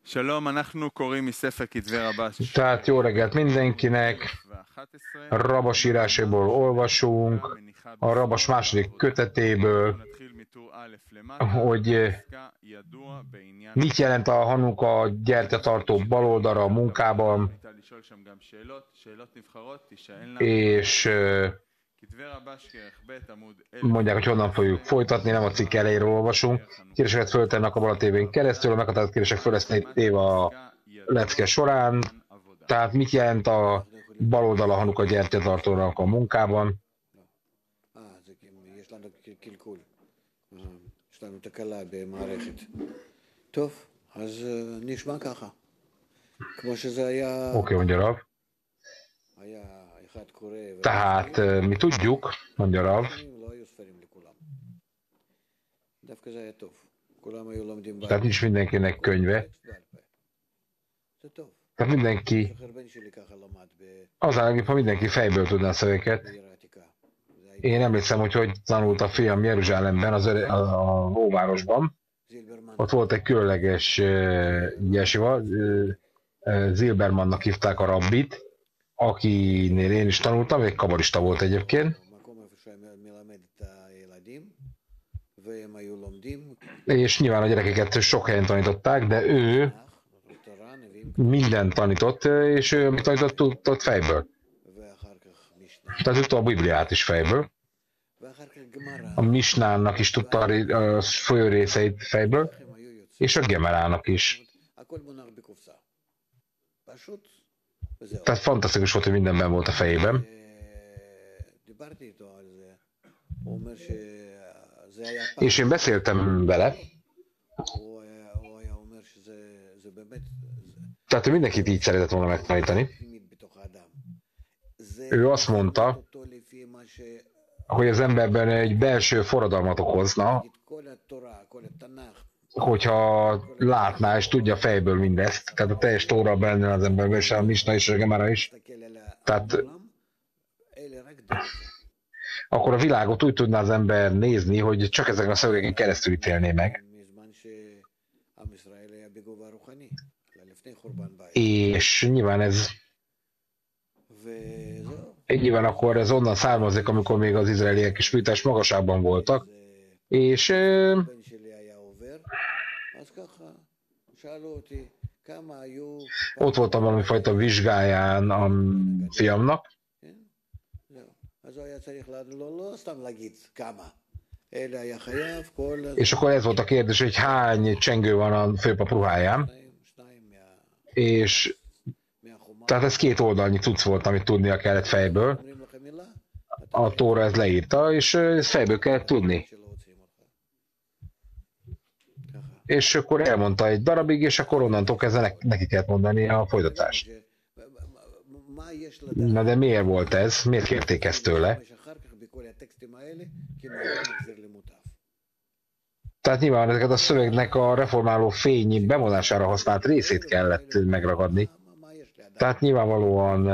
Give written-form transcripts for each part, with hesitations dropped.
Tehát jó reggelt mindenkinek, a Rabas írásából olvasunk, a Rabas második kötetéből, hogy mit jelent a Hanuka gyertyatartó baloldalra a munkában, és mondják, hogy honnan fogjuk folytatni, nem a cikk elejéről olvasunk. Kérdéseket föltennek a Bala TV-n keresztül, a meghatározott kérdések föl lesznek téve a lecke során. Tehát mit jelent a baloldal a Hanuka gyertyatartónak a munkában? Oké, mondja Rav. Tehát mi tudjuk, mondja Rav, tehát nincs mindenkinek könyve, tehát mindenki, az állapot, ha mindenki fejből tudná a szöveket. Én emlékszem, hogy tanult a fiam Jeruzsálemben, a óvárosban. Ott volt egy különleges jesiva, Zilbermannak hívták a rabbit, akinél én is tanultam, egy kabalista volt egyébként. És nyilván a gyerekeket sok helyen tanították, de ő mindent tanított, és ő amit tanított, tudott fejből. Tehát tudta a Bibliát is fejből. A Misnának is tudta a folyó részeit fejből, és a Gemerának is. Tehát fantasztikus volt, hogy mindenben volt a fejében. És én beszéltem vele, tehát ő mindenkit így szeretett volna megtanítani. Ő azt mondta, hogy az emberben egy belső forradalmat okozna, hogyha látná és tudja fejből mindezt, tehát a teljes Tóra benne az emberben, és a Misna és a Gemara is. Tehát akkor a világot úgy tudná az ember nézni, hogy csak ezeken a szövegeken keresztül ítélné meg. És nyilván nyilván akkor ez onnan származik, amikor még az izraeliek is spirituális magasságban voltak, és ott voltam valami fajta vizsgáján a fiamnak, és akkor ez volt a kérdés, hogy hány csengő van a főpap ruháján, és tehát ez 2 oldalnyi cucc volt, amit tudnia kellett fejből. A Tóra ezt leírta, és ezt fejből kellett tudni. És akkor elmondta egy darabig, és akkor onnantól kezdve neki kellett mondani a folytatást. Na de miért volt ez? Miért kérték ezt tőle? Tehát nyilván ezeket a szövegnek a reformáló fény bevonására használt részét kellett megragadni. Tehát nyilvánvalóan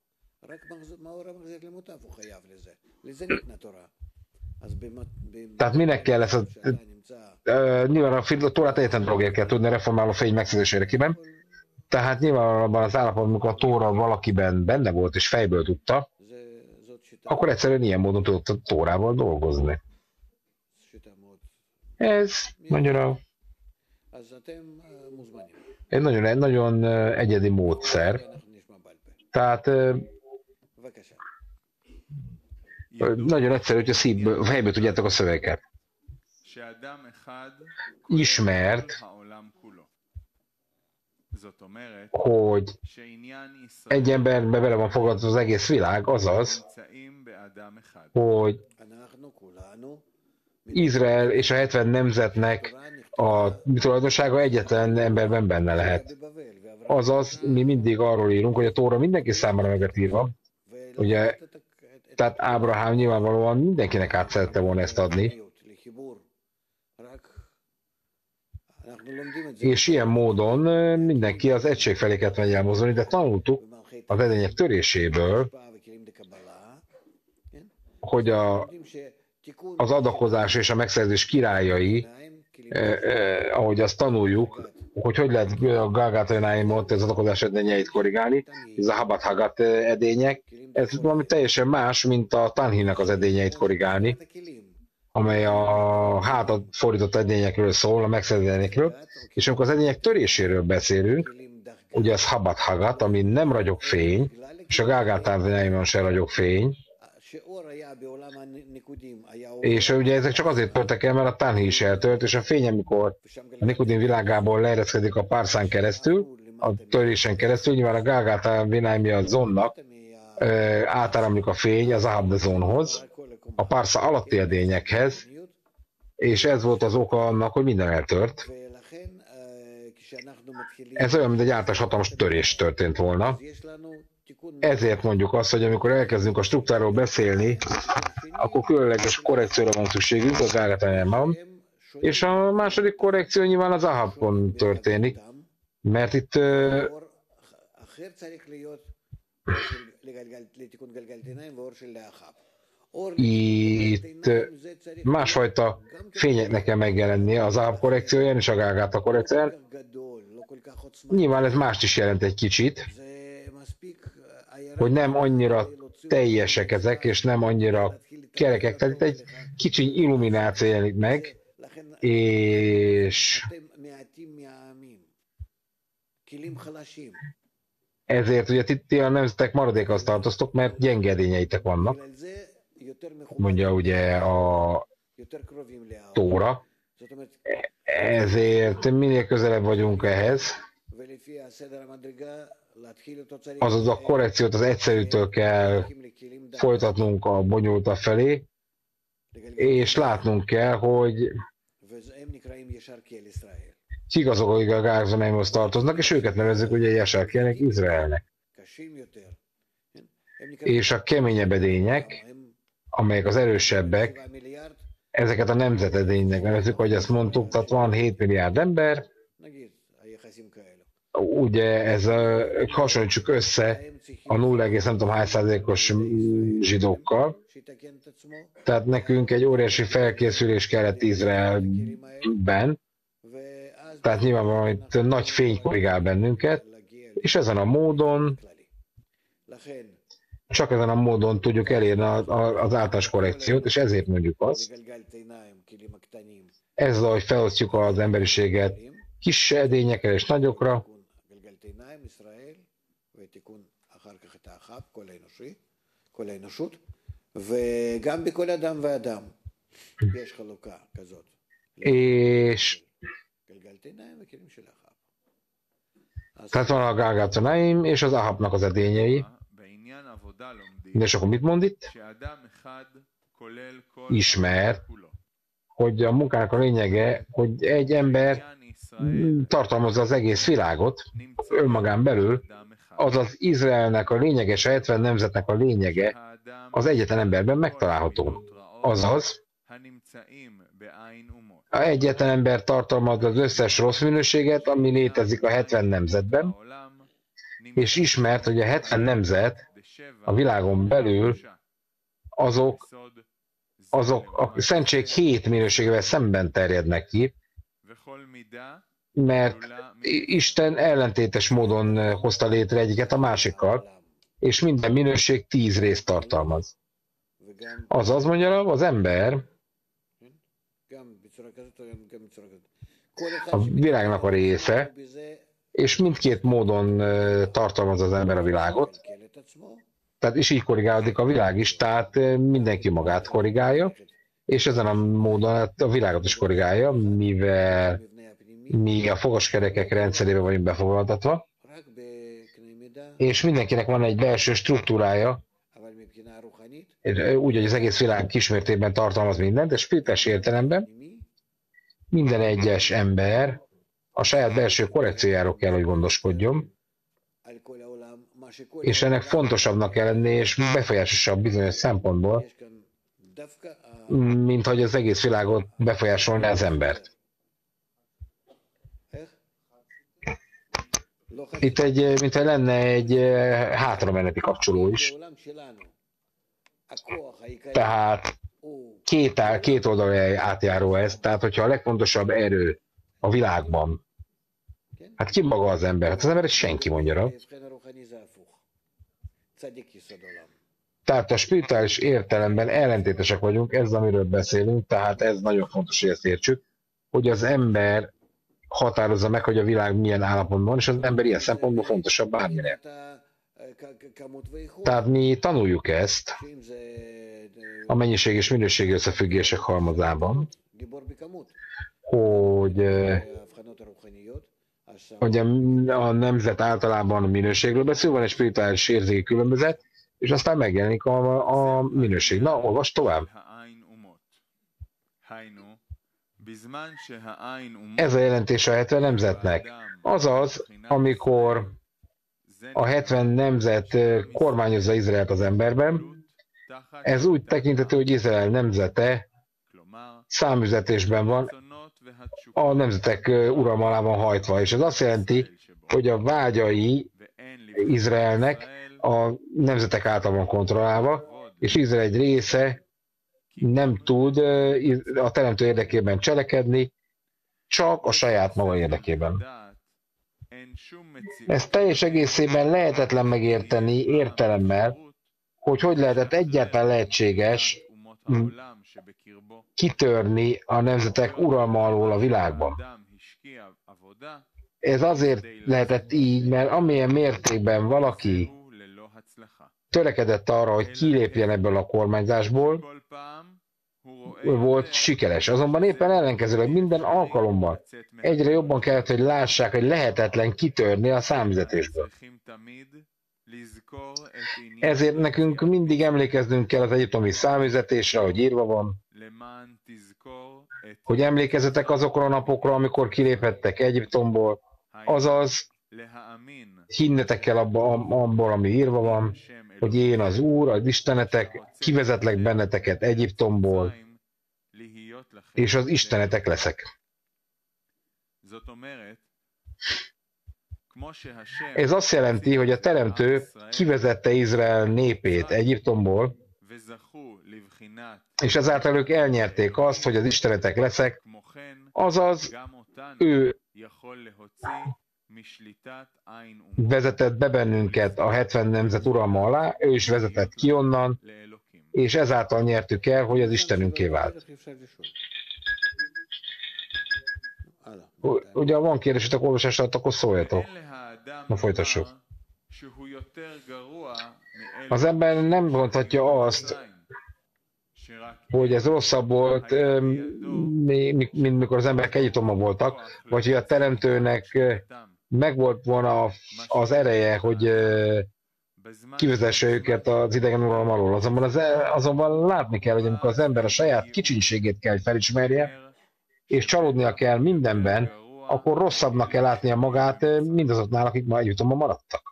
tehát minek kell ez nyilván a Tórát egyetlen dologért kell tudni a reformáló fény megszerzésére kiben. Tehát nyilvánvalóan az állapotban, amikor a Tóra valakiben benne volt és fejből tudta, akkor egyszerűen ilyen módon tudott a Tórával dolgozni. Ez, mondja, egy nagyon egyedi módszer. Tehát nagyon egyszerű, hogy a fejből tudjátok a szövegeket. Ismert, hogy egy emberbe bele van foglalva az egész világ, azaz, hogy Izrael és a 70 nemzetnek a tulajdonsága egyetlen emberben benne lehet. Azaz, mi mindig arról írunk, hogy a Tóra mindenki számára meg lett írva. Ugye, tehát Ábrahám nyilvánvalóan mindenkinek át szerette volna ezt adni. És ilyen módon mindenki az egység felé kellett megy elmozdulni, de tanultuk az edények töréséből, hogy az adakozás és a megszerzés királyai, ahogy azt tanuljuk, hogy lehet a Galgatanáimot, az adakozás edényeit korrigálni, ez a Habat-Hagat edények, ez valami teljesen más, mint a Tanhinak az edényeit korrigálni, amely a hátat fordított edényekről szól, a megszerzett edényekről, és amikor az edények töréséről beszélünk, ugye ez Habat-Hagat, ami nem ragyog fény, és a Galgatanáimon se ragyog fény, és ugye ezek csak azért törtek el, mert a Tanhi is eltört, és a fény, amikor a Nikodim világából leereszkedik a párszán keresztül, a törésen keresztül, nyilván a Galgatanáim a zónnak átáramlik a fény az Ahab-zónhoz, a párszá alatti edényekhez, és ez volt az oka annak, hogy minden eltört. Ez olyan, mint egy általános hatalmas törés történt volna. Ezért mondjuk azt, hogy amikor elkezdünk a struktúráról beszélni, akkor különleges korrekcióra van szükségünk az Galgatanáimon, és a második korrekció nyilván az Ahabon történik, mert itt másfajta fényeknek kell megjelennie az Ahab korrekcióján és a Galgata korrekcióján. Nyilván ez mást is jelent egy kicsit, hogy nem annyira teljesek ezek, és nem annyira kerekek, tehát itt egy kicsi illumináció jelenik meg, és ezért ugye ti a nemzetek maradékhoz tartoztok, mert gyenge edényeitek vannak, mondja ugye a Tóra, ezért minél közelebb vagyunk ehhez, azaz a korrekciót az egyszerűtől kell folytatnunk a bonyolultabb felé, és látnunk kell, hogy kik azok, akik a Galgatanáimhoz tartoznak, és őket nevezzük ugye Jesárkielnek, Izraelnek. És a keményebb edények, amelyek az erősebbek, ezeket a nemzetedénynek nevezzük, ahogy ezt mondtuk, tehát van 7 milliárd ember, ugye hasonlítsuk össze a 0, nem tudom hány százalékos zsidókkal, tehát nekünk egy óriási felkészülés kellett Izraelben, tehát nyilvánvalóan itt nagy fény korrigál bennünket, és ezen a módon, csak ezen a módon tudjuk elérni az általános korrekciót, és ezért mondjuk azt, ezzel, hogy felosztjuk az emberiséget kis edényekre és nagyokra, és tehát van a Galgatanáim és az Ahabnak az edényei. És akkor mit mond itt? Ismert, hogy a munkának a lényege, hogy egy ember tartalmazza az egész világot önmagán belül, azaz Izraelnek a lényege és a 70 nemzetnek a lényege az egyetlen emberben megtalálható. Azaz, a egyetlen ember tartalmazza az összes rossz minőséget, ami létezik a 70 nemzetben, és ismert, hogy a 70 nemzet a világon belül azok a szentség 7 minőségével szemben terjednek ki, mert Isten ellentétes módon hozta létre egyiket a másikkal, és minden minőség 10 részt tartalmaz. Azaz mondja, az ember a világnak a része, és mindkét módon tartalmaz az ember a világot, tehát is így korrigálódik a világ is, tehát mindenki magát korrigálja, és ezen a módon a világot is korrigálja, mivel mi a fogaskerekek rendszerébe vagyunk befoglaltatva, és mindenkinek van egy belső struktúrája, úgy, hogy az egész világ kismértékben tartalmaz mindent, és spirites értelemben minden egyes ember a saját belső korrekciójáról kell, hogy gondoskodjon, és ennek fontosabbnak kell lenni, és befolyásosabb bizonyos szempontból, mint hogy az egész világot befolyásolná az embert. Itt mintha lenne egy hátrameneti kapcsoló is. Tehát két oldalra átjáró ez. Tehát, hogyha a legfontosabb erő a világban Hát ki maga az ember? Hát az ember egy senki, mondja Rab. Tehát a spirituális értelemben ellentétesek vagyunk, ez amiről beszélünk, tehát ez nagyon fontos, hogy ezt értsük, hogy az ember határozza meg, hogy a világ milyen állapotban van, és az ember ilyen szempontból fontosabb bármire. Tehát mi tanuljuk ezt a mennyiség és minőségi összefüggések halmazában, hogy a nemzet általában a minőségről beszél, van egy spirituális érzéki különbözet, és aztán megjelenik a minőség. Na, olvasd tovább. Ez a jelentés a 70 nemzetnek. Azaz, amikor a 70 nemzet kormányozza Izraelt az emberben, ez úgy tekintető, hogy Izrael nemzete számüzetésben van, a nemzetek uralma alá van hajtva, és ez azt jelenti, hogy a vágyai Izraelnek a nemzetek által van kontrollálva, és Izrael egy része nem tud a teremtő érdekében cselekedni, csak a saját maga érdekében. Ez teljes egészében lehetetlen megérteni értelemmel, hogy lehetett egyáltalán lehetséges kitörni a nemzetek uralma alól a világban. Ez azért lehetett így, mert amilyen mértékben valaki törekedett arra, hogy kilépjen ebből a kormányzásból, volt sikeres. Azonban éppen ellenkezőleg minden alkalommal egyre jobban kellett, hogy lássák, hogy lehetetlen kitörni a számüzetésből. Ezért nekünk mindig emlékeznünk kell az egyiptomi számüzetésre, ahogy írva van, hogy emlékezzetek azokra a napokra, amikor kiléphettek Egyiptomból, azaz hinnetek kell abból, ami írva van, hogy én az Úr, az Istenetek, kivezetlek benneteket Egyiptomból, és az Istenetek leszek. Ez azt jelenti, hogy a Teremtő kivezette Izrael népét Egyiptomból, és ezáltal ők elnyerték azt, hogy az Istenetek leszek, azaz ő vezetett be bennünket a 70 nemzet uralma alá, ő is vezetett ki onnan, és ezáltal nyertük el, hogy az Istenünké vált. Ugye van kérdésetek olvasásra, akkor szóljatok. Na folytassuk. Az ember nem mondhatja azt, hogy ez rosszabb volt, mint mikor az emberek Egyiptomban voltak, vagy hogy a Teremtőnek megvolt volna az ereje, hogy kivezesse őket az idegen uralom alól. Azonban látni kell, hogy amikor az ember a saját kicsinségét kell, hogy felismerje, és csalódnia kell mindenben, akkor rosszabbnak kell látnia magát mindazoknál, akik ma Egyiptomban maradtak.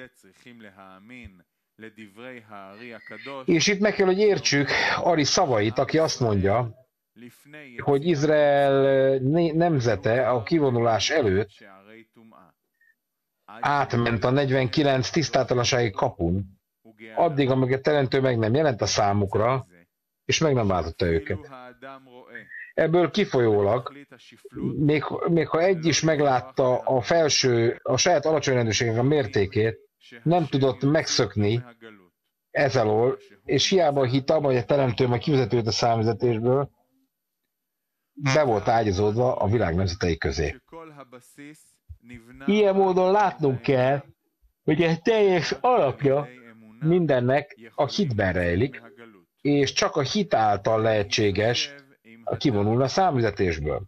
És itt meg kell, hogy értsük Ari szavait, aki azt mondja, hogy Izrael nemzete a kivonulás előtt átment a 49 tisztátalansági kapun, addig, amíg a Teremtő meg nem jelent a számukra, és meg nem váltotta őket. Ebből kifolyólag, még ha egy is meglátta a saját alacsony rendőrségnek a mértékét, nem tudott megszökni ez alól, és hiába hitt abban, hogy a Teremtő majd kivezeti őt a számüzetésből, be volt ágyazódva a világ nemzetei közé. Ilyen módon látnunk kell, hogy egy teljes alapja mindennek a hitben rejlik, és csak a hit által lehetséges kivonulni a számüzetésből.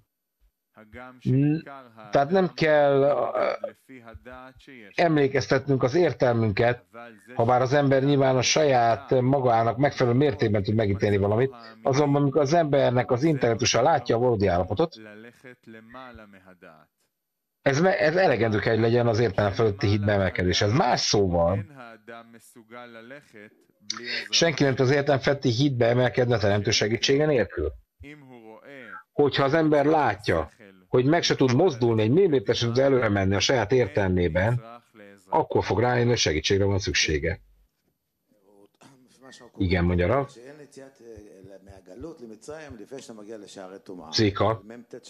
Tehát nem kell emlékeztetnünk az értelmünket, ha bár az ember nyilván a saját magának megfelelő mértékben tud megítélni valamit, azonban amikor az embernek az intellektusa látja a valódi állapotot, ez elegendő kell, hogy legyen az értelem fölötti hitbe emelkedés. Ez más szóval, senki nem tud az értelem feletti hitbe emelkedni a teremtő segítsége nélkül. Hogyha az ember látja, hogy meg se tud mozdulni, egy milliméter sem tud előre menni a saját értelmében, akkor fog rájönni, hogy segítségre van szüksége. Igen, mondja Rav. Zika.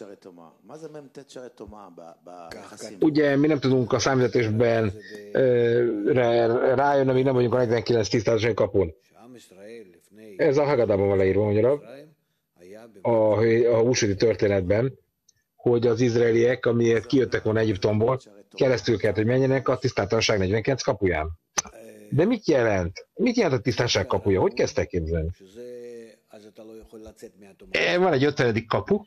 Ugye mi nem tudunk a számításban rájönni, amíg nem vagyunk a 49 tisztázatos kapun. Ez a Hagadában van leírva, magyarul, a húsvéti történetben, hogy az izraeliek, amiért kijöttek volna Egyiptomból, keresztül kellett, hogy menjenek a tisztátalanság 49 kapuján. De mit jelent? Mit jelent a tisztaság kapuja? Hogy kezdtek képzelni? Van egy 50. kapu,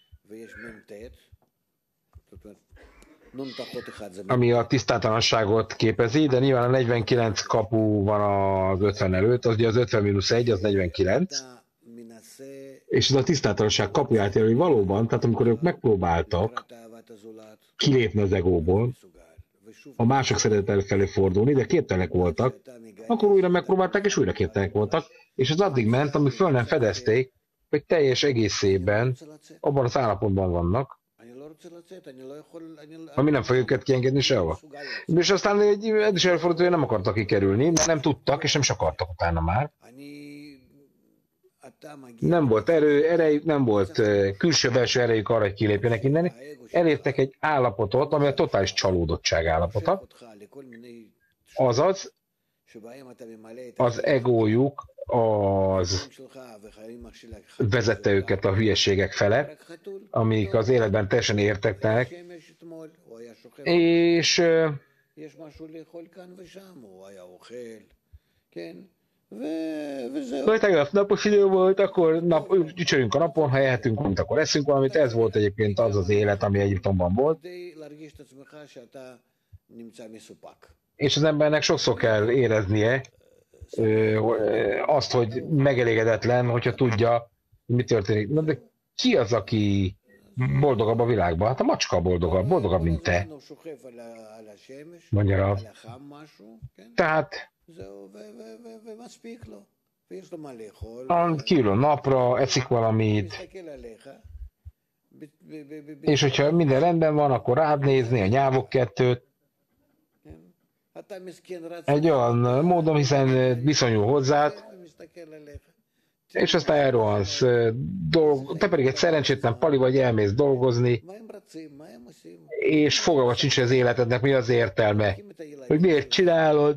ami a tisztátalanságot képezi, de nyilván a 49 kapu van az 50 előtt, az ugye az 50-1, az 49, és ez a tisztátalanság kapuját jelenti valóban, tehát amikor ők megpróbáltak kilépni az egóból, a mások szeretettel felé fordulni, de képtelenek voltak, akkor újra megpróbálták, és újra képtelenek voltak, és az addig ment, amíg föl nem fedezték, hogy teljes egészében abban az állapotban vannak, ami nem fog őket kiengedni sehova. És aztán ez is előfordult, hogy nem akartak kikerülni, mert nem tudtak, és nem is akartak utána már. Nem volt erejük, nem volt külső-belső erejük arra, hogy kilépjenek innen. Elértek egy állapotot, ami a totális csalódottság állapota. Azaz, az egójuk az vezette őket a hülyeségek fele, amik az életben teljesen értetlenek, és tegnap napos idő volt, akkor csücsörjünk a napon, ha ehetünk valamit, akkor eszünk valamit. Ez volt egyébként az az élet, ami Egyiptomban volt. És az embernek sokszor kell éreznie azt, hogy megelégedetlen, hogyha tudja, mi történik. Na de ki az, aki boldogabb a világban? Hát a macska boldogabb, mint te. Mondja Rav. Tehát kiül a napra, eszik valamit, és hogyha minden rendben van, akkor rád nézni a nyávok kettőt, egy olyan módon, hiszen viszonyul hozzád, és aztán elrohansz. Te pedig egy szerencsétlen pali vagy, elmész dolgozni, és fogalma sincs az életednek, mi az értelme, hogy miért csinálod,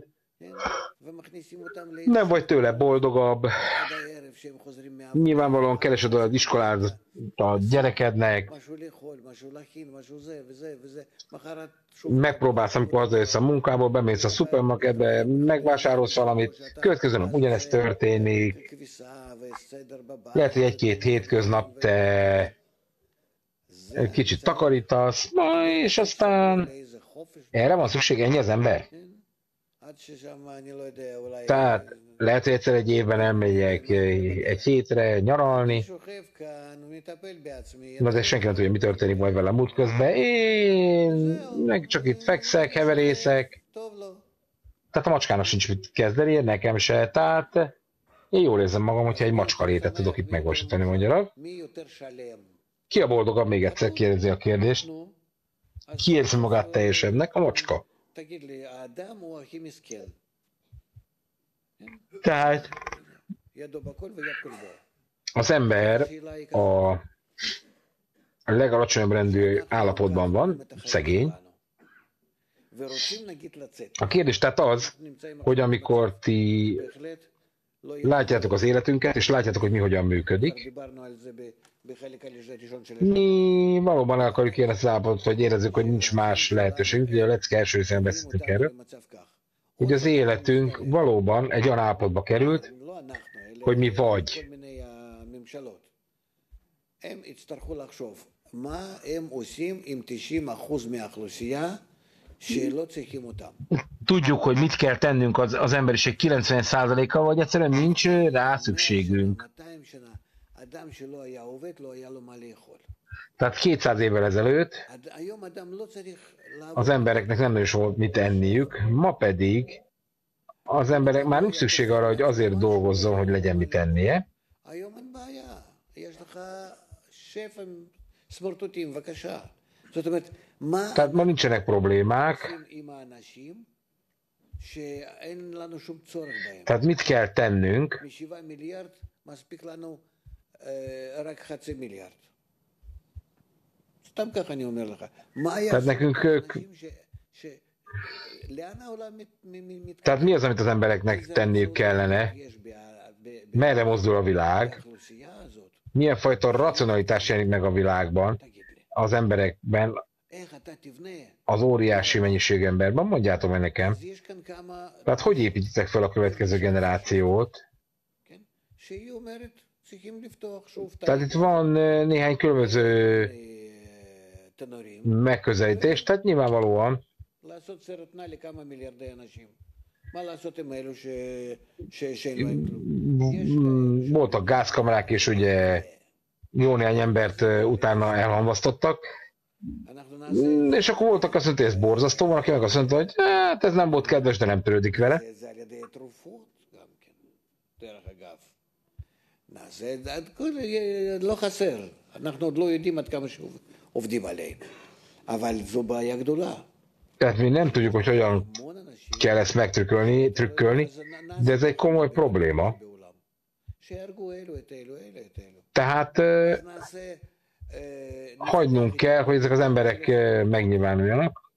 nem vagy tőle boldogabb, nyilvánvalóan keresed az iskolát a gyerekednek, megpróbálsz, amikor hazajössz a munkából, bemész a szupermarketbe, megvásárolsz valamit, következő nap ugyanezt történik, lehet, hogy egy-két hétköznap te egy kicsit takarítasz, és aztán erre van szükség, ennyi az ember. Tehát lehet, hogy egyszer egy évben elmegyek egy hétre nyaralni, de senki nem tudja, mi történik majd velem útközben. Én meg csak itt fekszek, heverészek, tehát a macskának sincs mit kezdeni, nekem se, tehát én jól érzem magam, hogyha egy macska létet tudok itt megvalósítani, mondja. Ki a boldogabb? Még egyszer kérdezi a kérdést. Ki érzi magát teljesebbnek? A macska. Tehát az ember a legalacsonyabb rendű állapotban van, szegény. A kérdés tehát az, hogy amikor ti látjátok az életünket, és látjátok, hogy mi hogyan működik, mi valóban el akarjuk érni ezt az állapotot, hogy érezzük, hogy nincs más lehetőségünk. Ugye a lecke első részben beszéltünk erről, hogy az életünk valóban egy olyan állapotba került, hogy mi vagy tudjuk, hogy mit kell tennünk az emberiség 90%-kal, vagy egyszerűen nincs rá szükségünk. Tehát 200 évvel ezelőtt az embereknek nem nagyon volt mit enniük, ma pedig az emberek már nincs szükség arra, hogy azért dolgozzon, hogy legyen mit ennie. Tehát ma nincsenek problémák. Tehát mit kell tennünk? Tehát nekünk, tehát mi az, amit az embereknek tenniük kellene? Merre mozdul a világ? Milyen fajta racionalitás jelenik meg a világban, az emberekben, az óriási mennyiség emberben? Mondjátok meg nekem. Tehát hogy építitek fel a következő generációt? Tehát itt van néhány különböző megközelítés, tehát nyilvánvalóan voltak gázkamerák, és ugye jó néhány embert utána elhamvasztottak, és akkor voltak azt mondta, hogy ez borzasztó, van, aki meg azt mondta, hogy hát ez nem volt kedves, de nem törődik vele. לא חסר, אנחנו עוד לא יודעים עד כמה שעובדים עלינו, אבל זו בעיה גדולה. Tehát mi nem tudjuk, hogy hogyan kell ezt megtrükölni, de ez egy komoly probléma. Tehát hagynunk kell, hogy ezek az emberek megnyilvánuljanak.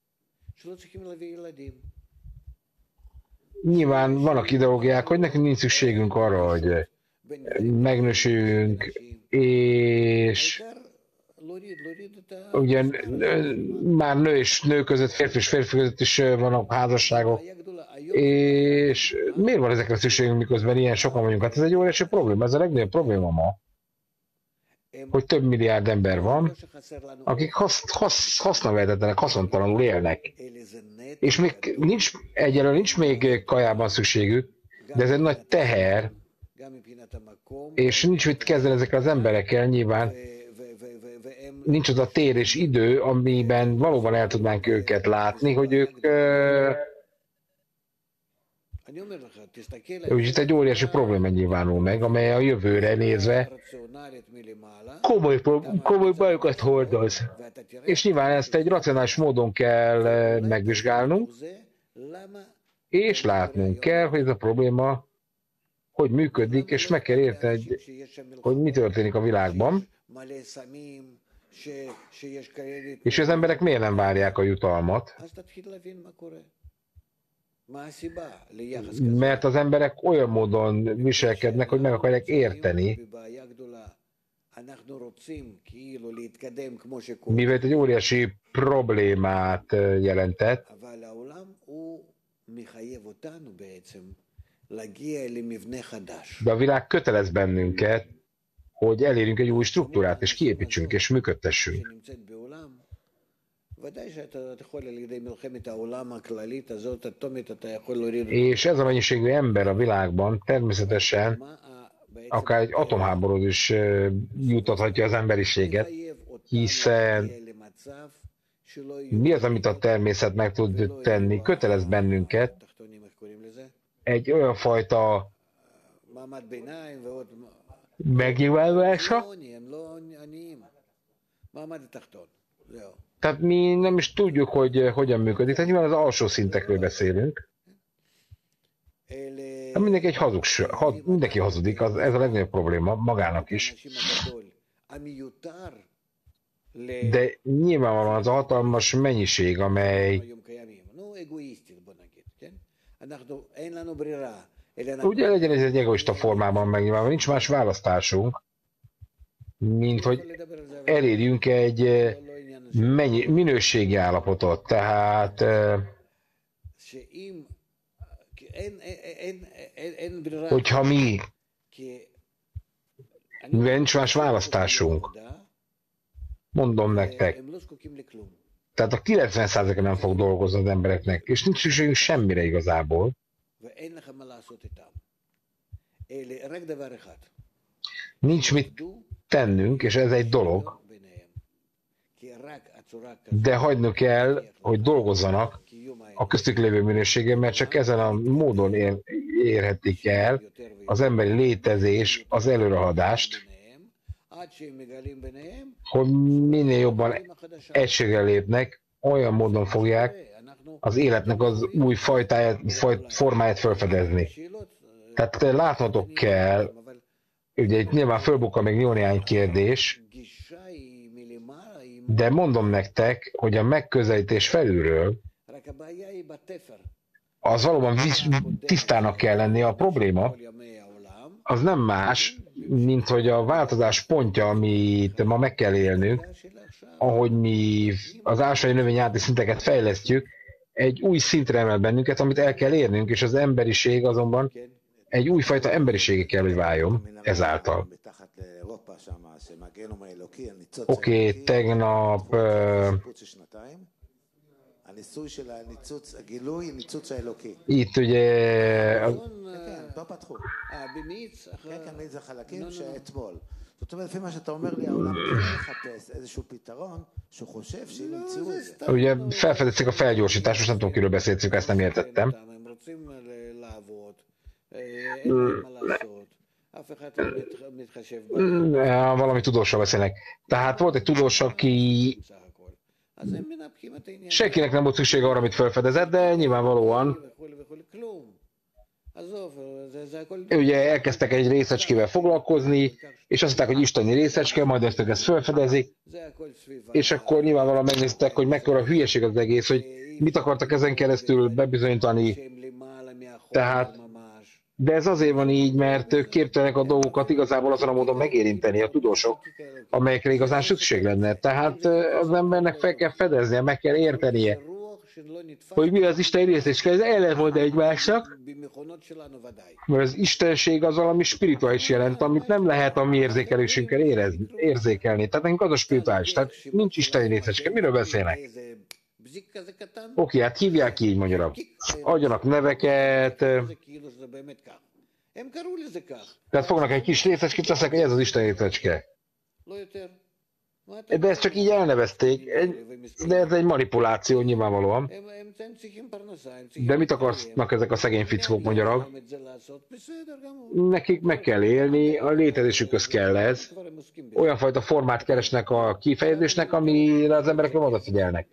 Nyilván vannak ideológiák, hogy nekünk nincs szükségünk arra, hogy megnősüljünk, és ugye már nő és nő között, férfi és férfi között is vannak házasságok, és miért van ezekre szükségünk, miközben ilyen sokan vagyunk? Hát ez egy óriási probléma, ez a legnagyobb probléma ma, hogy több milliárd ember van, akik használhatatlanak, haszontalanul élnek. És még egyelőre nincs még kajában szükségük, de ez egy nagy teher, és nincs mit kezdeni ezekkel az emberekkel, nyilván nincs az a tér és idő, amiben valóban el tudnánk őket látni, hogy ők úgy itt egy óriási probléma nyilvánul meg, amely a jövőre nézve komoly bajokat hordoz. És nyilván ezt egy racionális módon kell megvizsgálnunk, és látnunk kell, hogy ez a probléma hogy működik, és meg kell érteni, hogy mi történik a világban, és az emberek miért nem várják a jutalmat. Mert az emberek olyan módon viselkednek, hogy meg akarják érteni, mivel egy óriási problémát jelentett, de a világ kötelez bennünket, hogy elérjünk egy új struktúrát, és kiépítsünk, és működtessünk. És ez a mennyiségű ember a világban természetesen akár egy atomháborúhoz is jutathatja az emberiséget, hiszen mi az, amit a természet meg tud tenni? Kötelez bennünket egy olyan fajta megnyilvánulásra. Tehát mi nem is tudjuk, hogy hogyan működik. Tehát nyilván az alsó szintekről beszélünk. Hát mindenki hazudik, ez a legnagyobb probléma, magának is. De nyilvánvalóan az a hatalmas mennyiség, amely ugye legyen ez egy egoista formában megnyilvánulva, nincs más választásunk, mint hogy elérjünk egy minőségi állapotot. Tehát hogyha mivel nincs más választásunk, mondom nektek, tehát a 90%-a nem fog dolgozni az embereknek, és nincs szükségünk semmire igazából. Nincs mit tennünk, és ez egy dolog, de hagynunk kell, hogy dolgozzanak a köztük lévő minőségen, mert csak ezen a módon érhetik el az emberi létezés, az előrehaladást, hogy minél jobban egységre lépnek, olyan módon fogják az életnek az új formáját felfedezni. Tehát látnotok kell, ugye itt nyilván fölbukkan még jó néhány kérdés, de mondom nektek, hogy a megközelítés felülről az valóban tisztának kell lenni. A probléma az nem más, mint hogy a változás pontja, amit ma meg kell élnünk, ahogy mi az ásványi növényáti szinteket fejlesztjük, egy új szintre emel bennünket, amit el kell érnünk, és az emberiség azonban egy újfajta emberisége kell, hogy váljon ezáltal. Oké, tegnap itt ugye ugye felfedezik a felgyorsítást, most nem tudom, kiről beszéltünk, ezt nem értettem. Valami tudósról beszélnek. Tehát volt egy tudós, aki senkinek nem volt szüksége arra, amit felfedezett, de nyilvánvalóan ugye elkezdtek egy részecskével foglalkozni, és azt mondták, hogy isteni részecske, majd ezt felfedezik, és akkor nyilvánvalóan megnéztek, hogy mekkora hülyeség az egész, hogy mit akartak ezen keresztül bebizonyítani. Tehát, de ez azért van így, mert ők képtelenek a dolgokat igazából azon a módon megérinteni a tudósok, amelyekre igazán szükség lenne. Tehát az embernek fel kell fedeznie, meg kell értenie, hogy mi az Isten részecske, ez ellentmond egymásnak, mert az istenség az valami spirituális jelent, amit nem lehet a mi érzékelésünkkel érzékelni. Tehát nekünk az a spirituális, tehát nincs isteni részecske. Miről beszélnek? Oké, hát hívják ki így magyarul. Adjanak neveket. Tehát fognak egy kis részecskét, azt mondják, hogy ez az Isten részecske. De ezt csak így elnevezték, de ez egy manipuláció nyilvánvalóan. De mit akarnak ezek a szegény fickók magyarul? Nekik meg kell élni, a létezésükhöz kell ez. Olyan fajta formát keresnek a kifejezésnek, amire az emberek nem odafigyelnek.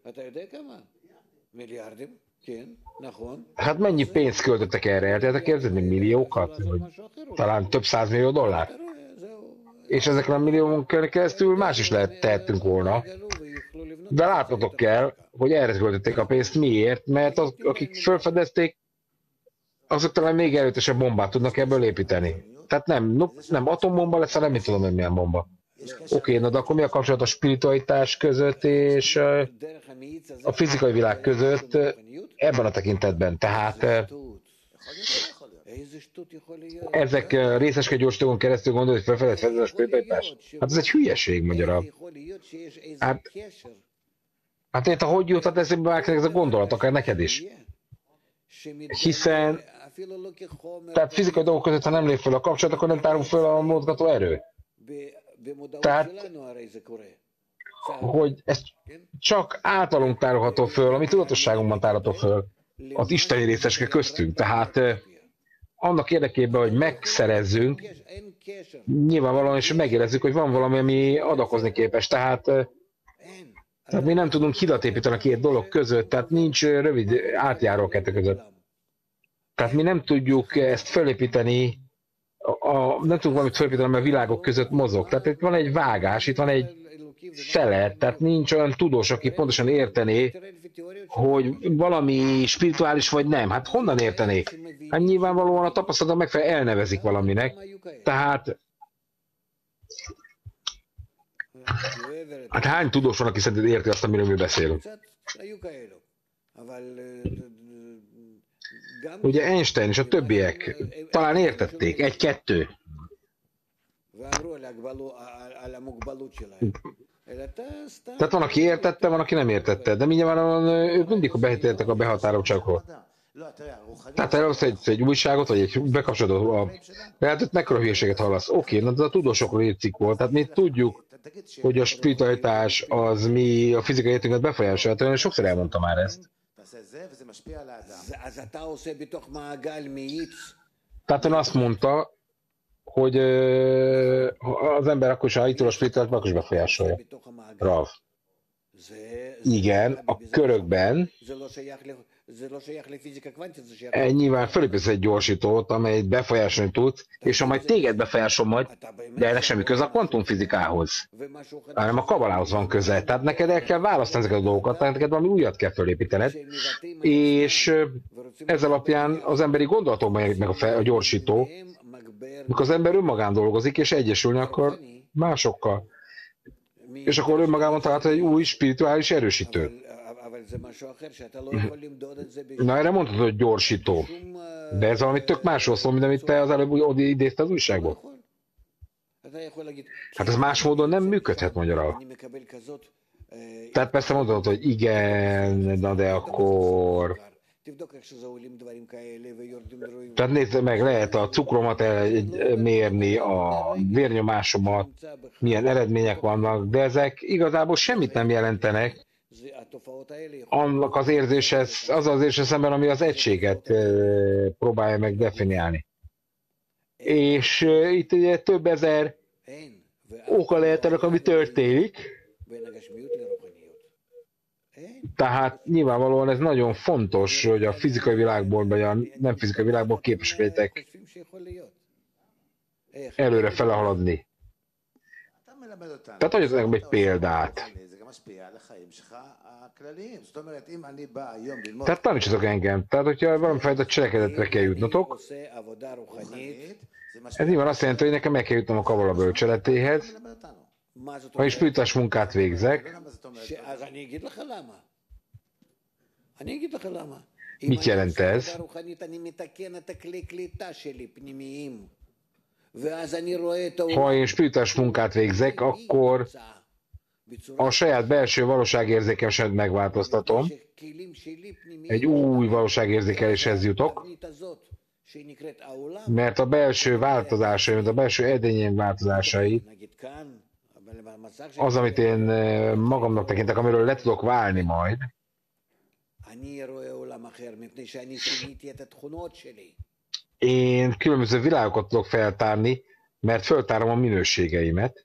Hát mennyi pénzt költöttek erre? El tudjátok képzelni? Milliókat? Vagy talán több százmillió dollár? És ezekre a milliókon keresztül más is tehettünk volna. De látnotok kell, hogy erre költötték a pénzt. Miért? Mert akik felfedezték, azok talán még erőtesebb bombát tudnak ebből építeni. Tehát nem atombomba lesz, hanem mit tudom, hogy milyen bomba. Oké, de akkor mi a kapcsolat a spiritualitás között és a fizikai világ között ebben a tekintetben? Tehát ezek részeske gyorsítókon keresztül gondolod, hogy felfedezett a spiritualitás? Hát ez egy hülyeség magyarul. Hát érte, hogy jutott eszembe ez a gondolat, akár neked is? Hiszen tehát fizikai dolgok között, ha nem lép fel a kapcsolat, akkor nem tárul fel a mozgató erő. Tehát, hogy ez csak általunk tárolható föl, ami tudatosságunkban tárolható föl, az isteni részecske köztünk. Tehát annak érdekében, hogy megszerezzünk, nyilvánvalóan is megérezzük, hogy van valami, ami adakozni képes. Tehát mi nem tudunk hidat építeni a két dolog között, tehát nincs rövid átjáró a kettő között. Tehát mi nem tudjuk ezt felépíteni, nem tudunk valamit felépíteni, mert a világok között mozog. Tehát itt van egy vágás, itt van egy szelet, tehát nincs olyan tudós, aki pontosan értené, hogy valami spirituális vagy nem. Hát honnan értené? Hát nyilvánvalóan a tapasztalatok megfelelően elnevezik valaminek. Tehát hát hány tudós van, aki szerinted érti azt, amiről mi beszélünk? Ugye Einstein és a többiek talán értették, egy-kettő. Tehát van, aki értette, van, aki nem értette, de mindjárt ők mindig behetéltek a behatároltságról. Tehát elhozta egy újságot, vagy egy bekapcsolódó, lehet, mekkora hülyeséget hallasz. Oké, de a tudósokról egy cikk volt, tehát mi tudjuk, hogy a spiritualitás az mi a fizikai életünket befolyásolja, én sokszor elmondtam már ezt. Tehát ön azt mondta, hogy az ember akkor is, ha itt a spirituális, akkor is befolyásolja. Rav. Igen, a körökben, Nyilván fölépítesz egy gyorsítót, amely befolyásolni tudsz, és amely téged befolyásol majd, de ennek semmi köze a kvantumfizikához, hanem a kabalához van köze. Tehát neked el kell választani ezeket a dolgokat, tehát neked valami újat kell fölépítened, és ez alapján az emberi gondolatokban jelenik meg a gyorsító, mikor az ember önmagán dolgozik, és egyesülni akar másokkal. És akkor önmagában talált egy új spirituális erősítőt. Na, erre mondtad, hogy gyorsító. De ez valami tök másról szól, mint amit te az előbb idézte az újságból. Hát ez más módon nem működhet magyarul. Tehát persze mondod, hogy igen, na de akkor... Tehát nézd meg, lehet a cukromat mérni, a vérnyomásomat, milyen eredmények vannak, de ezek igazából semmit nem jelentenek annak az érzéshez, az az érzés szemben, ami az egységet próbálja meg definiálni. És itt ugye több ezer oka lehet ennek, ami történik. Tehát nyilvánvalóan ez nagyon fontos, hogy a fizikai világból, vagy a nem fizikai világból képesek legyetek előre fele haladni. Tehát adjatok egy példát. Tehát tanítsatok engem. Tehát, hogyha valamifajta cselekedetre kell jutnotok, ez nyilván azt jelenti, hogy nekem meg kell jutnom a kabala bölcseletéhez, ha is spirituális munkát végzek. Mit jelent ez? Ha én spirituális munkát végzek, akkor a saját belső valóságérzékemet megváltoztatom. Egy új valóságérzékeléshez jutok, mert a belső változásai, a belső edényem változásai, az, amit én magamnak tekintek, amiről le tudok válni majd, én különböző világokat tudok feltárni, mert föltárom a minőségeimet.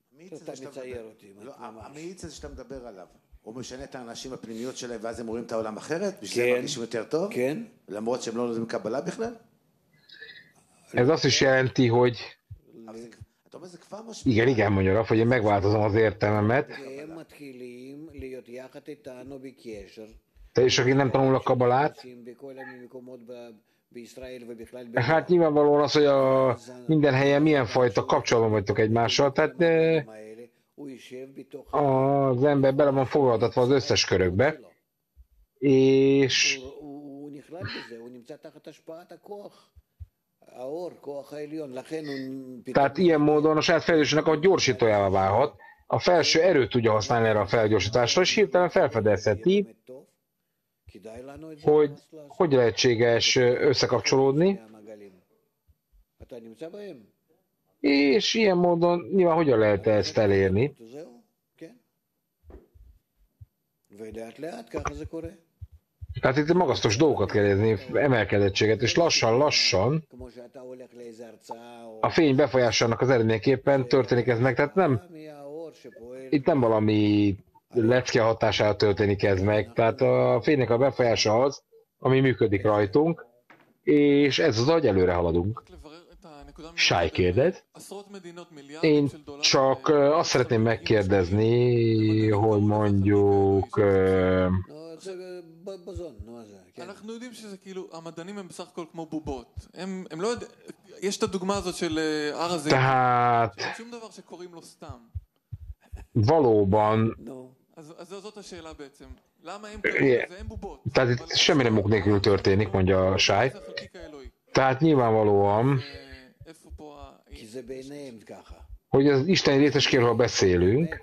Ez azt is jelenti, hogy igen, mondja Raf, hogy én megváltozom az értelmemet. És akik nem tanulnak kabalát, hát nyilvánvalóan az, hogy minden helyen milyen fajta kapcsolatban vagytok egymással, tehát az ember bele van foglaltatva az összes körökbe, és tehát ilyen módon a saját fejlődésének a gyorsítójává válhat, a felső erőt tudja használni erre a felgyorsításra, és hirtelen felfedezheti, hogy lehetséges összekapcsolódni, és ilyen módon nyilván hogyan lehet ezt elérni. Tehát itt magasztos dolgokat kell érni, emelkedettséget, és lassan a fény befolyásának az eredményeképpen történik ez meg. Tehát itt nem valami lecke hatására történik ez meg. Tehát a fénynek a befolyása az, ami működik rajtunk, és ez az, hogy előre haladunk. Sáj kérdez. Én csak azt szeretném megkérdezni, hogy mondjuk... אנחנו יודעים שזה כאילו, המדענים הם בסך הכל כמו בובות. הם לא יודעים, יש את הדוגמה הזאת של הר הזיתים. Tehát... שום דבר שקוראים לו סתם. Valóban... אז זאת השאלה בעצם. למה הם קוראים לזה? הם בובות. Tehát itt semmi nem ok nélkül történik, mondja a Sáj. Tehát nyilvánvalóan... hogy az isteni részecskéről beszélünk,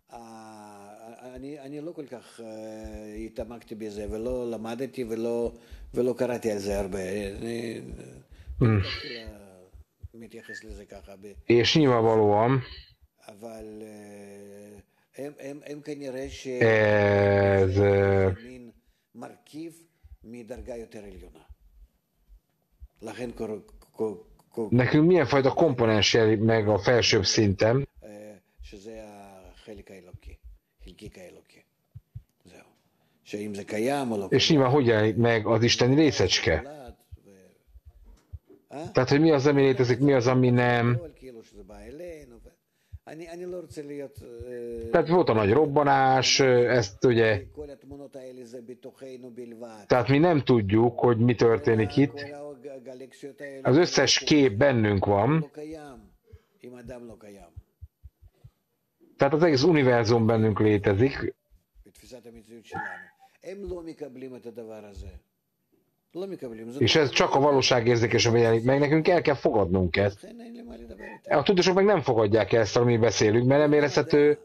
אני לא כל כך התעמקתי בזה ולא למדתי ולא קראתי על זה הרבה. אני מתייחס לזה ככה. és nyilvánvalóan אבל הם כנראה מין מרכיב מדרגה יותר עליונה. לכן nekünk milyen fajta komponens jelenik meg a felsőbb szinten, שזה החלק האלוקי. חלקיק האלוקי. זהו. És nyilván hogy jelenik meg az isteni részecske? Tehát, hogy mi az, ami létezik, mi az, ami nem. Tehát volt a nagy robbanás, ezt ugye... Tehát mi nem tudjuk, hogy mi történik itt. Az összes kép bennünk van. Tehát az egész univerzum bennünk létezik. És ez csak a valóságérzékesen jelenik meg, nekünk el kell fogadnunk ezt. A tudósok meg nem fogadják ezt, amiről mi beszélünk, mert nem érezhető.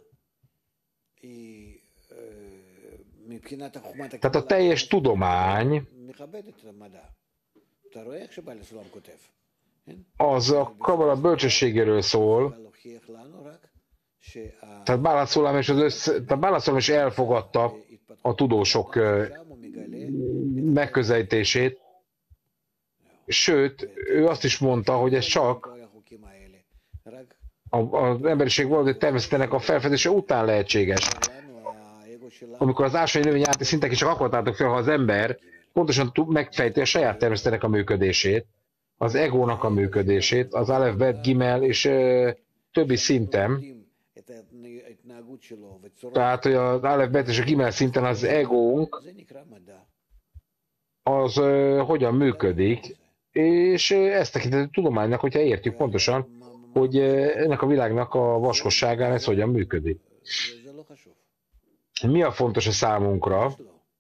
Tehát a teljes tudomány az a kabala bölcsességéről szól, tehát Bálaszolám is elfogadta a tudósok megközelítését, sőt, ő azt is mondta, hogy ez csak az emberiség valódi természetének a felfedése után lehetséges. Amikor az ásványi növény állati szintek is csak akkor tartok fel, ha az ember pontosan megfejti a saját természetének a működését, az egónak a működését, az Aleph, Bet, Gimel és többi szinten. Tehát, hogy az Aleph, Bet és a Gimel szinten az egónk az hogyan működik, és ezt tekintett tudománynak, hogyha értjük pontosan, hogy ennek a világnak a vaskosságán ez hogyan működik. Mi a fontos a számunkra?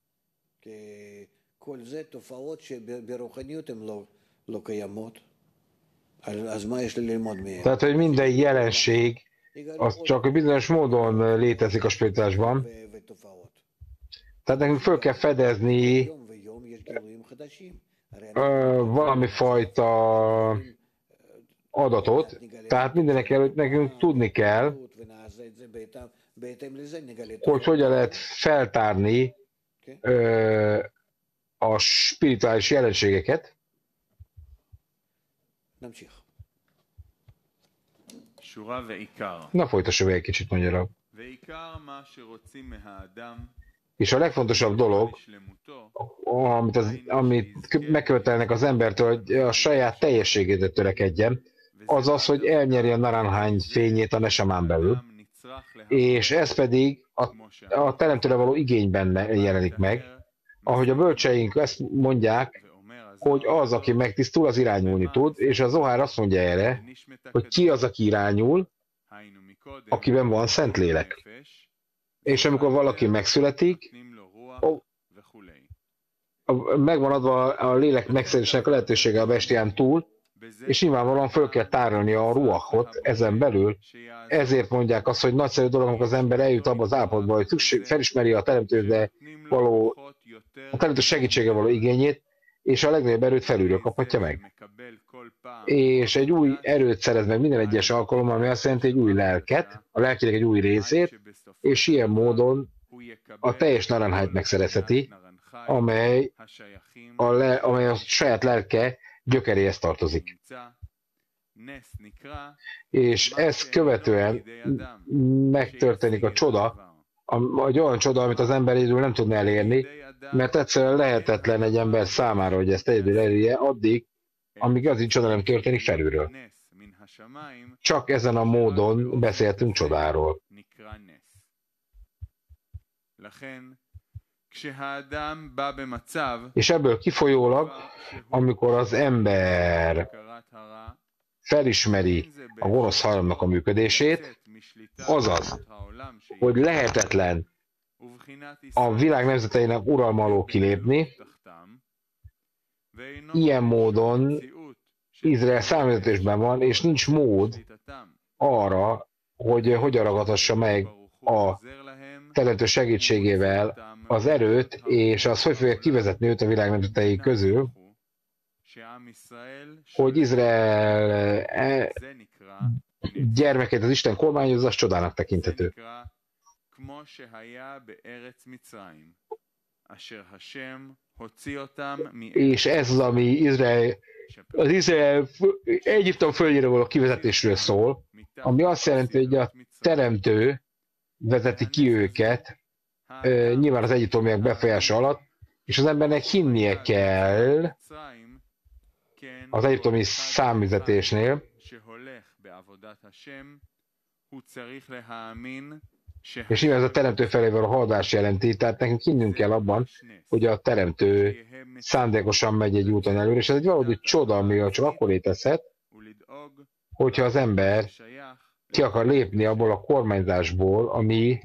Tehát, hogy minden jelenség az csak bizonyos módon létezik a spiritásban. Tehát nekünk föl kell fedezni valami fajta adatot, tehát mindenek előtt nekünk tudni kell, hogy hogyan lehet feltárni a spirituális jelenségeket. Na, folytassuk egy kicsit magyarul. És a legfontosabb dolog, amit megkövetelnek az embertől, hogy a saját teljességét törekedjen, az az, hogy elnyeri a Naranhány fényét a nesamán belül, és ez pedig a teremtőre való igényben jelenik meg, ahogy a bölcseink ezt mondják, hogy az, aki megtisztul, az irányulni tud, és a Zohár azt mondja erre, hogy ki az, aki irányul, akiben van Szentlélek. És amikor valaki megszületik, megvan adva a lélek megszerzésének a lehetősége a bestián túl, és nyilvánvalóan föl kell tárolni a ruachot ezen belül. Ezért mondják azt, hogy nagyszerű dolog, amikor az ember eljut abba az állapotba, hogy felismeri a teremtő segítsége való igényét, és a legnagyobb erőt felülről kaphatja meg. És egy új erőt szerez meg minden egyes alkalommal, ami azt jelenti egy új lelket, a lelkének egy új részét, és ilyen módon a teljes naranhányt megszerezheti, amely a saját lelke gyökeréhez tartozik. És ezt követően megtörténik a csoda, egy olyan csoda, amit az ember egyedül nem tudna elérni, mert egyszerűen lehetetlen egy ember számára, hogy ezt egyedül elérje, addig, amíg az így csoda nem történik felülről. Csak ezen a módon beszéltünk csodáról. És ebből kifolyólag, amikor az ember felismeri a gonosz hajlamnak a működését, azaz, hogy lehetetlen a világ nemzeteinek uralma alól kilépni, ilyen módon Izrael számüzetésben van, és nincs mód arra, hogy hogyan ragadhassa meg a teremtő segítségével az erőt, és az hogy fogja kivezetni őt a világ nemzetei közül, hogy Izrael gyermekét az Isten kormányozza, az csodának tekinthető. És ez az, ami az Izrael Egyiptom földjére való kivezetésről szól, ami azt jelenti, hogy a teremtő vezeti ki őket nyilván az egyiptomiak befolyása alatt, és az embernek hinnie kell az egyiptomi számüzetésnél, és nyilván ez a teremtő felével a haladás jelenti, tehát nekünk hinnünk kell abban, hogy a teremtő szándékosan megy egy úton előre, és ez egy valódi csoda, ami csak akkor létezhet, hogyha az ember ki akar lépni abból a kormányzásból, ami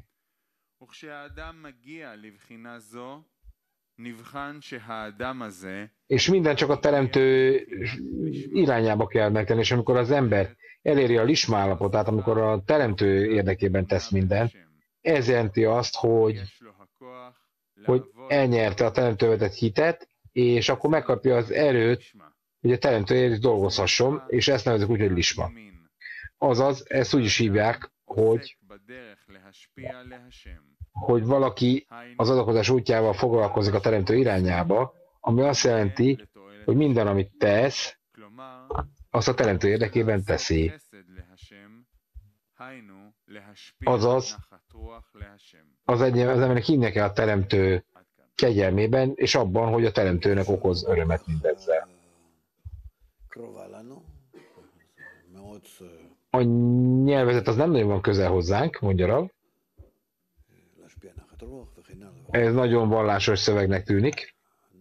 és minden csak a teremtő irányába kell megtenni, és amikor az ember eléri a lisma állapotát, amikor a teremtő érdekében tesz mindent, ez jelenti azt, hogy elnyerte a teremtőbe vetett hitet, és akkor megkapja az erőt, hogy a teremtőért is dolgozhasson, és ezt nevezik úgy, hogy lisma. Azaz, ezt úgy is hívják, hogy valaki az adakozás útjával foglalkozik a teremtő irányába, ami azt jelenti, hogy minden, amit tesz, azt a teremtő érdekében teszi. Azaz, az embernek hinnie kell a teremtő kegyelmében, és abban, hogy a teremtőnek okoz örömet mindezzel. A nyelvezet az nem nagyon van közel hozzánk, mondja Rav. Ez nagyon vallásos szövegnek tűnik.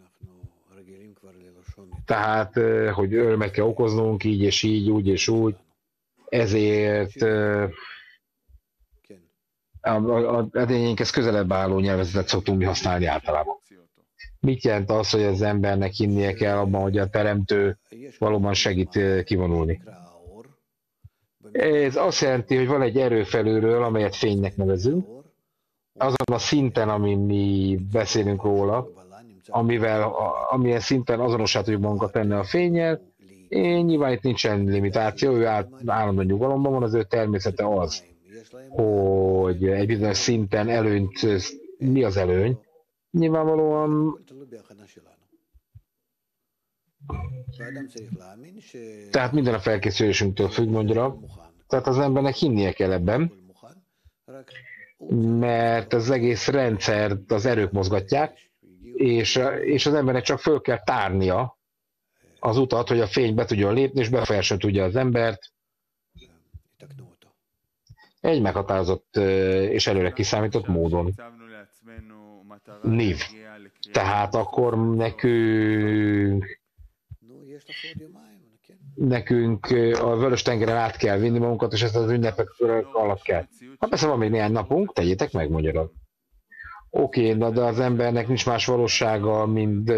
Tehát, hogy örömet kell okoznunk, így és így, úgy és úgy. Ezért a edényeinkhez közelebb álló nyelvezetet szoktunk mi használni általában. Mit jelent az, hogy az embernek hinnie kell abban, hogy a teremtő valóban segít kivonulni? Ez azt jelenti, hogy van egy erő felülről, amelyet fénynek nevezünk, azon a szinten, amin mi beszélünk róla, amilyen szinten azonossá tudjuk magunkat tenni a fénnyel, nyilván itt nincsen limitáció, ő állandó nyugalomban van, az ő természete az, hogy egy bizonyos szinten előnyt, mi az előny? Nyilvánvalóan tehát minden a felkészülésünktől függ, mondja. Tehát az embernek hinnie kell ebben, mert az egész rendszert az erők mozgatják, és az embernek csak föl kell tárnia az utat, hogy a fény be tudjon lépni, és befolyásolni tudja az embert egy meghatározott és előre kiszámított módon. Niv. Tehát akkor nekünk a Vörös-tengeren át kell vinni magunkat, és ezt az ünnepek alatt kell. Hát persze van még néhány napunk, tegyétek meg, mondja. Oké, de az embernek nincs más valósága, mint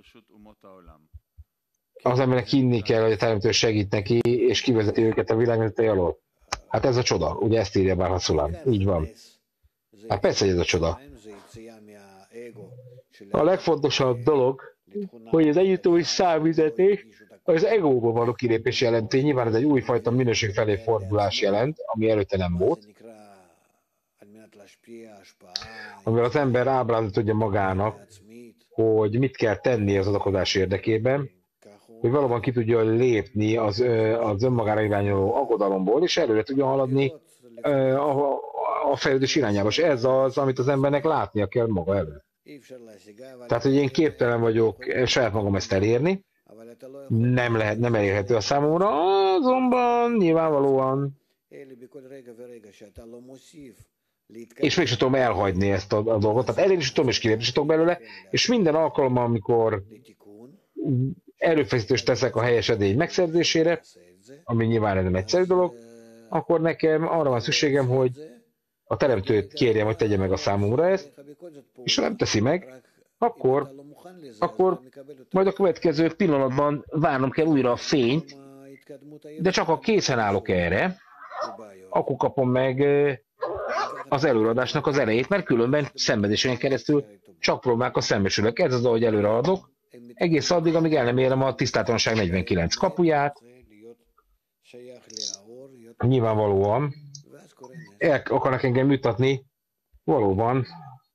az embernek hinni kell, hogy a teremtő segít neki, és kivezeti őket a világvezetői alól. Hát ez a csoda, ugye ezt írja Bár Haszulán. Így van. Hát persze, hogy ez a csoda. A legfontosabb dolog, hogy az egyiptomi számüzetés az egóba való kilépés jelenti. Nyilván ez egy újfajta minőség felé fordulás jelent, ami előtte nem volt. Amivel az ember ábrázolni tudja magának, hogy mit kell tenni az adakozás érdekében, hogy valóban ki tudja lépni az önmagára irányuló aggodalomból, és előre tudja haladni a fejlődés irányába. És ez az, amit az embernek látnia kell maga előtt. Tehát, hogy én képtelen vagyok saját magam ezt elérni, nem elérhető a számomra, azonban nyilvánvalóan és mégsem tudom elhagyni ezt a dolgot, tehát elérni is tudom, és kilépni is tudok belőle, és minden alkalommal, amikor erőfeszítést teszek a helyes edény megszerzésére, ami nyilván nem egyszerű dolog, akkor nekem arra van szükségem, hogy a teremtőt kérjem, hogy tegye meg a számomra ezt, és ha nem teszi meg, akkor majd a következő pillanatban várnom kell újra a fényt, de csak ha készen állok erre, akkor kapom meg az előadásnak az elejét, mert különben szenvedésen keresztül csak problémákkal szembesülök. Ez az, ahogy előre adok, egész addig, amíg el nem érem a tisztátalanság 49 kapuját. Nyilvánvalóan el akarnak engem jutatni valóban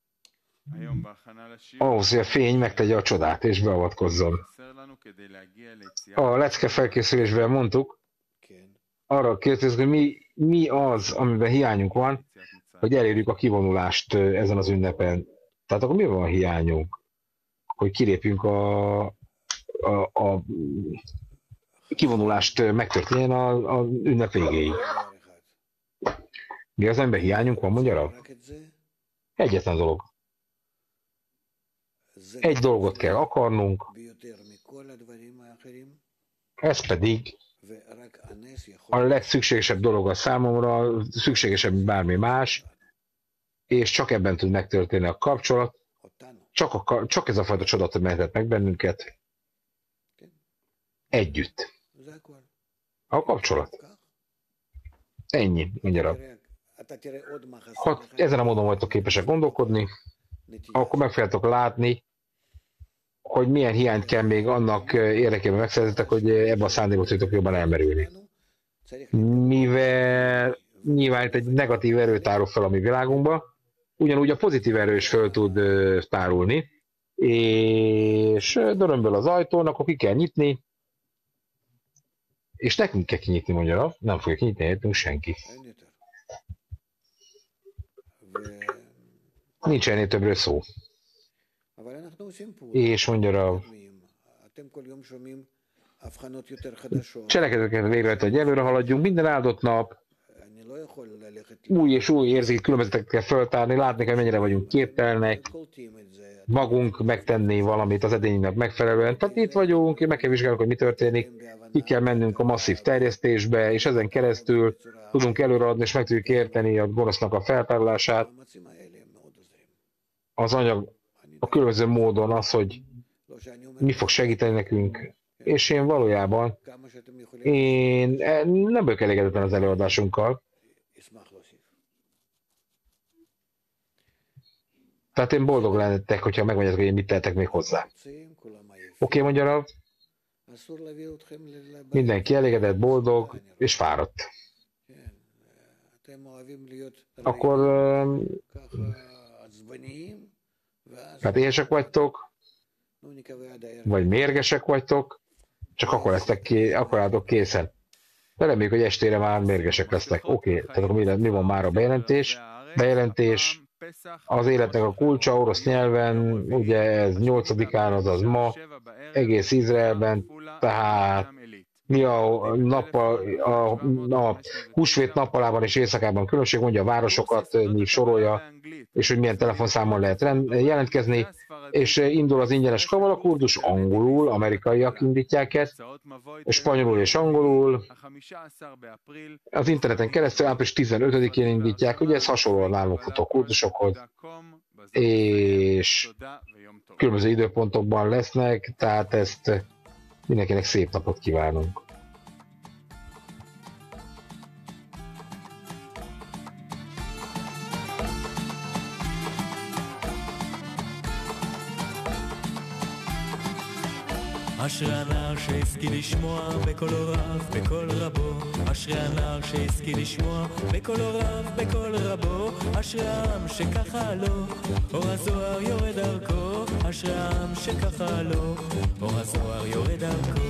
ahhoz, hogy a fény megtegye a csodát és beavatkozzon. A lecke felkészülésben mondtuk, arra kérdezzük, hogy mi az, amiben hiányunk van, hogy elérjük a kivonulást ezen az ünnepen. Tehát akkor mi van a hiányunk? Hogy kilépjünk a kivonulást megtörténjen a ünnep végéig. Mi az ember hiányunk van, mondja? Egyetlen dolog. Egy dolgot kell akarnunk, ez pedig a legszükségesebb dolog a számomra, szükségesebb, mint bármi más, és csak ebben tud megtörténni a kapcsolat, csak ez a fajta csodat mehetett meg bennünket együtt. A kapcsolat. Ennyi, mondja. Ha ezen a módon vagytok képesek gondolkodni, akkor meg fogjátok látni, hogy milyen hiányt kell még annak érdekében megszerezzetek, hogy ebben a szándékot tudtok jobban elmerülni. Mivel nyilván itt egy negatív erő tárul fel a mi világunkba, ugyanúgy a pozitív erő is föl tud tárulni, és dörömböl az ajtón, akkor ki kell nyitni, és nekünk kell kinyitni, mondja, nem fogja kinyitni helyettünk senki. Nincs ennél többről szó. És mondja, cselekedeteket végre, hogy előre haladjunk, minden áldott nap, új és új érzéki különbözeteket kell föltárni, látni kell, mennyire vagyunk képtelenek, magunk megtenni valamit az edénynek megfelelően. Tehát itt vagyunk, meg kell vizsgálnunk, hogy mi történik, ki kell mennünk a masszív terjesztésbe, és ezen keresztül tudunk előreadni, és meg tudjuk érteni a gonosznak a feltárulását. Az anyag a különböző módon az, hogy mi fog segíteni nekünk, és én valójában nem vagyok elégedetlen az előadásunkkal. Tehát én boldog lennék, hogyha megmondjátok, hogy én mit tehetek még hozzá. Oké, mondja Rav? Mindenki elégedett, boldog és fáradt. Akkor hát éhesek vagytok, vagy mérgesek vagytok, csak akkor álltok készen. De reméljük, hogy estére már mérgesek lesznek. Oké, tehát akkor mi van már a bejelentés? Bejelentés az életnek a kulcsa orosz nyelven, ugye ez 8-án, azaz ma, egész Izraelben, tehát mi a húsvét nappalában és éjszakában különbség, mondja a városokat, mi sorolja, és hogy milyen telefonszámon lehet jelentkezni, és indul az ingyenes kavala kurdus, angolul, amerikaiak indítják ezt, spanyolul és angolul, az interneten keresztül április 15-én indítják, ugye ez hasonlóan nálunk futó kurdusokhoz, és különböző időpontokban lesznek, tehát ezt mindenkinek szép napot kívánunk. אשרי הנער שהשכיל לשמוע בקול רב, בקול רבו. אשרי הנער שהשכיל לשמוע בקול רב, בקול רבו. אשרי העם שככה לו, אור הזוהר יורד דרכו. אשרי העם שככה לו, אור הזוהר יורד דרכו.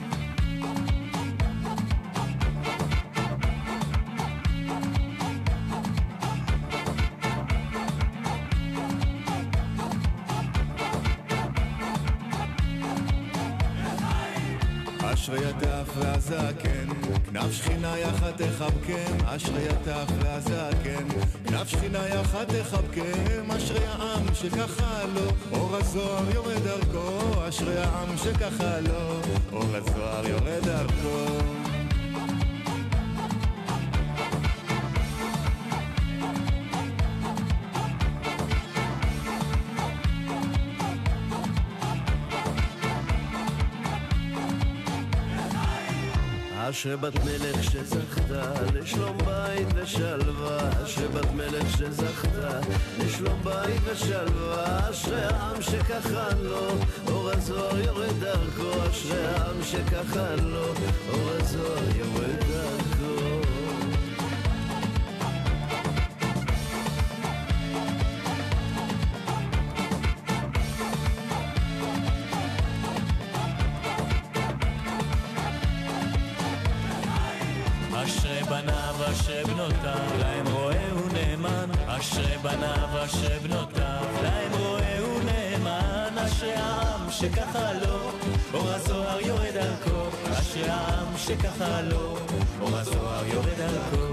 אשרי הטף והזקן, כנף שכינה יחד תחבקם. אשרי הטף והזקן, כנף שכינה יחד תחבקם. אשרי העם שככה לו, אור הזוהר יורד דרכו. אשרי העם שככה לו, אור הזוהר יורד דרכו. אשרי בת מלך שזכתה לשלום בית ושלווה. אשרי בת מלך שזכתה לשלום בית ושלווה. אשרי העם שככה לו, אור הזוהר יורד דרכו. אשרי העם שככה לו, אור הזוהר יורד דרכו. אשרי בניו אשרי בנותיו להם רואה ונאמן אשרי בניו אשרי בנותיו להם רואה ונאמן אשרי העם שככה לו אור הזוהר יורד דרכו אשרי העם שככה לו אור הזוהר יורד דרכו